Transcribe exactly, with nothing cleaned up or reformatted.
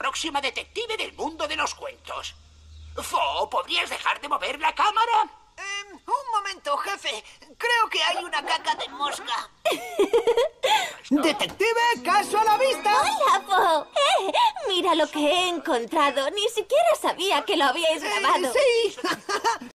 próxima detective del mundo de los cuentos. Fo, ¿podrías dejar de mover la cámara? Eh, un momento, jefe. Creo que hay una caca de mosca. ¡Detective, caso a la vista! ¡Hola, Po! ¡Eh! Mira lo que he encontrado. Ni siquiera sabía que lo habíais grabado. Eh, sí.